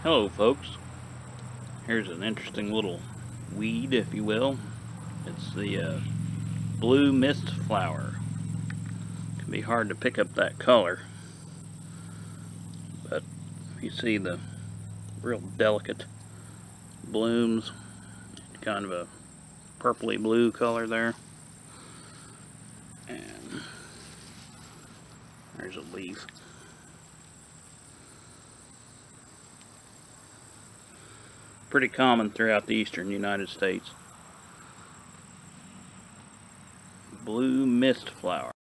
Hello folks, here's an interesting little weed, if you will. It's the Blue Mistflower. It can be hard to pick up that color, but you see the real delicate blooms, kind of a purpley blue color there. And there's a leaf. Pretty common throughout the eastern United States. Blue Mistflower.